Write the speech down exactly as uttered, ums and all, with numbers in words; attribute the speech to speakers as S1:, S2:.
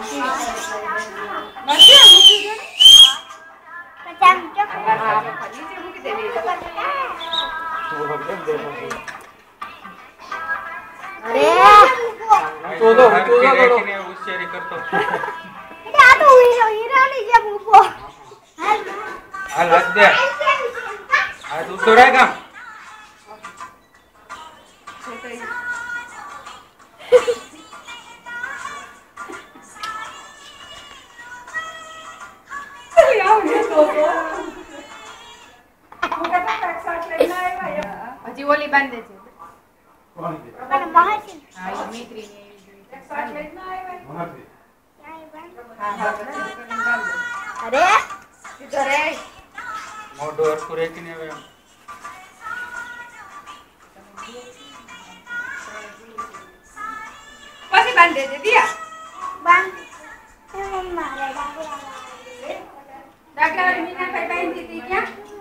S1: નથી મૂકી દે
S2: પચાસ રૂપિયા
S1: હા નીચે મૂકી દેવી
S2: અરે
S3: તો તો તો
S4: રેખીને ઉચ્ચારી કરતો
S2: આ તો હીરો હીરોની જેમ ઊભો
S4: હાલ હાથ દે હાથ ઊંચો રાખ આમ
S1: હજી ઓલી બાંધે છે
S2: પણ મહાશી
S1: હા એ મિત્રી ને
S2: અરે
S1: ઘરે
S4: મોઢું હરખું રેખીને હવે આમ
S1: પછી બાંધે છે દિયા
S2: બાંધ મારે ડાગરા
S1: ડાગરા મીના ભાઈ બાંધી હતી ક્યાં